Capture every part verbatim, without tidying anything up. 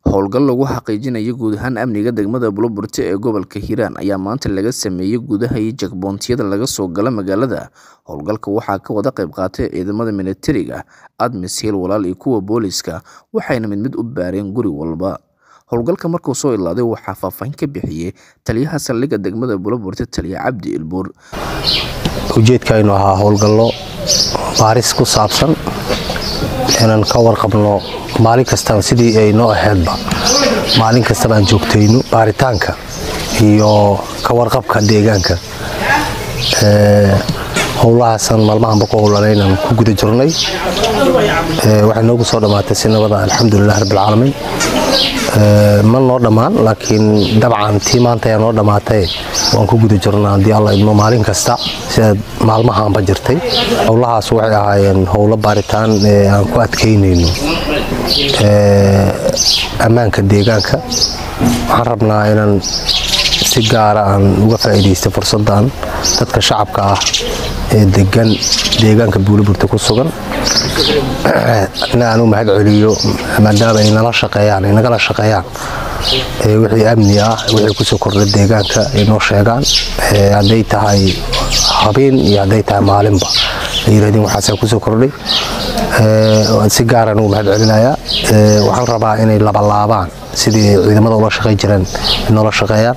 Howlgal lagu xaqiijinayo guud ahaan amniga degmada Bulburte ee gobolka Hiiraan ayaa maanta laga sameeyay gudaha checkpoint-yada laga soo galo magaalada. Howlgalka waxaa ka wada qayb qaatay ciidamada militariga, ADMIS, walaal iyo kuwa booliska, waxayna mid mid u baareen guri walba. Howlgalka markuu soo ilaaday waxaa faahfaahin ka bixiyay taliyaha saldhigga degmada Bulburte, Taliya Cabdi Ilbuur. Ujeedkaynu ahaa howlgallo baaris ku saabsan inaan ka warqabno maalin kasta sidii ay noo ahaydba maalin kasta aan joogtayno baaritaanka iyo ka warqabka deegaanka ee howlahaasan maalmahan ku howlanaynan ku guda jirnay ee waxa noogu soo dhamaatay si nabada alxamdulillah rabbil caalamiin ee ma noo dhamaan laakiin dabcan tii maanta ayaa noo dhamaatay waan ku guda jirnaa hadii Allah idmo maalin kasta sida maalmahan ba jirtay howlahaas waxay ahaayeen howlo baaritaan ee aan ku adkeynayno ee amaanka deegaanka waxaan rabnaa inaan si gaar ah aan uga faa'iideysto fursadan dadka shacabka ah ee degan deegaanka Bulburte ku sugan inaan u mahad celiyo maadaama ay nala shaqeeyaan ay nagala shaqeeyaan ee wixii amni ah wixii ku soo kordhay deegaanka ay noo sheegaan ee haday tahay habeen iyo haday tahay maalinba ay yiraahdeen waxa ku soo kordhay ee si gaar ah u mahad celinayaa ee waxaan rabaa inay laba laabaan sidii ciidamada ula shaqeey jireen inoo shaqeeyaan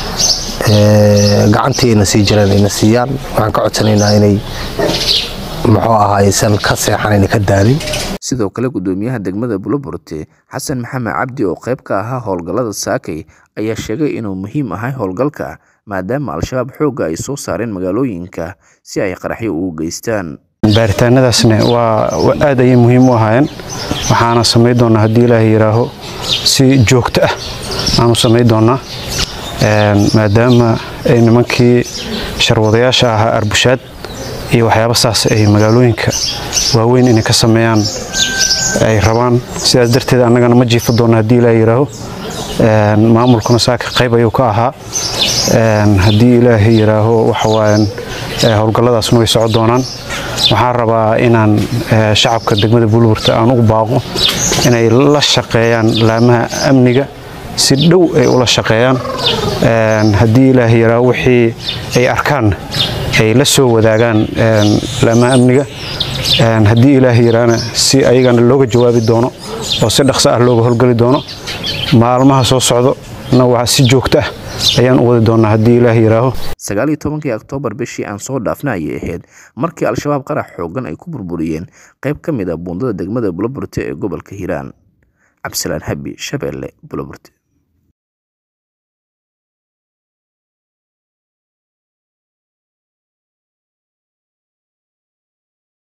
ee gacanteena si jireen in siiyaan waxaan ka codsanaynaa inay muxuu ahaysan ka seexanayn ka daalin. Sidoo kale gudoomiyaha degmada Bulburte Xasan Maxamed Cabdi oo qayb ka ahaa howlgallada saakay ayaa sheegay inuu muhiim ahay howlgalka maadaama al-shabaab xooga ay soo saareen magaalooyinka si ay qaraxyo ugu geystaan. baaritaanadaasna waa aad ay muhiim u ahaayeen waxaana sameey doonaa hadii Ilaahay yiraaho si joogto ah aanu sameey doonaa een maadaama ay nimankii sharwadayaasha ah arbushaad iyo waxyaabo saas ay magaalooyinka waaweyn inay ka sameeyaan ay rabaan sidaas darteed annagana ma jiifo doona hadii Ilaahay yiraaho een maamulkuna saaka qayb ayuu ka ahaa een hadii Ilaahay yiraaho waxa waayeen howlgalladaas way socon doonaan waxaan rabaa inaan shacabka degmada Bulburte aan ugu baaqo inay la shaqeeyaan laamaha amniga si dhow ay ula shaqeeyaan een hadii Ilaahay yiraaho wixii ay arkaan ay la soo wadaagaan een laamaha amniga een hadii Ilaahay yiraahna si ayagana looga jawaabi doono oo si dhaqso ah looga howlgali doono maalmaha soo socdo waa si joogto ah ayaan u wadi doonaa hadii Ilaahay yiraaho. sagaal iyo tobankii Oktoobar bishii aan soo dhaafnay ayay ahayd markii al-shabaab qarax xoogan ay ku burburiyeen qayb ka mid ah buundada degmada Bulburte ee gobolka Hiiraan. Cabdisalaan Habi, Shabeelle, Bulburte.